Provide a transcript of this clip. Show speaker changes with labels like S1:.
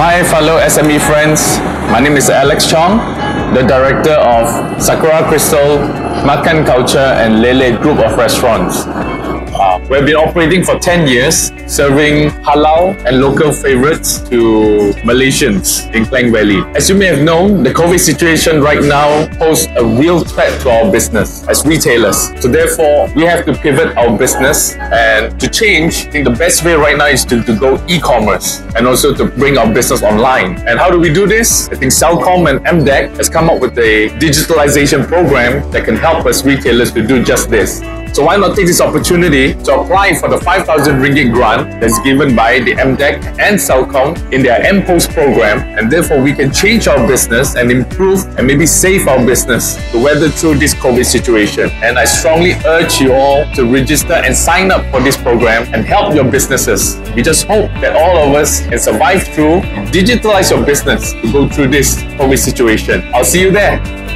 S1: Hi fellow SME friends, my name is Alex Chong, the director of Sakura Crystal, Makan Culture and Lele Group of Restaurants. We've been operating for 10 years, serving halal and local favorites to Malaysians in Klang Valley. As you may have known, the COVID situation right now poses a real threat to our business as retailers. So therefore, we have to pivot our business, and to change, I think the best way right now is to go e-commerce and also to bring our business online. And how do we do this? I think Celcom and MDEC has come up with a digitalization program that can help us retailers to do just this. So why not take this opportunity to apply for the 5,000 ringgit grant that's given by the MDEC and Celcom in their mPOS program, and therefore we can change our business and improve and maybe save our business to weather through this COVID situation. And I strongly urge you all to register and sign up for this program and help your businesses. We just hope that all of us can survive through, digitalize your business to go through this COVID situation. I'll see you there.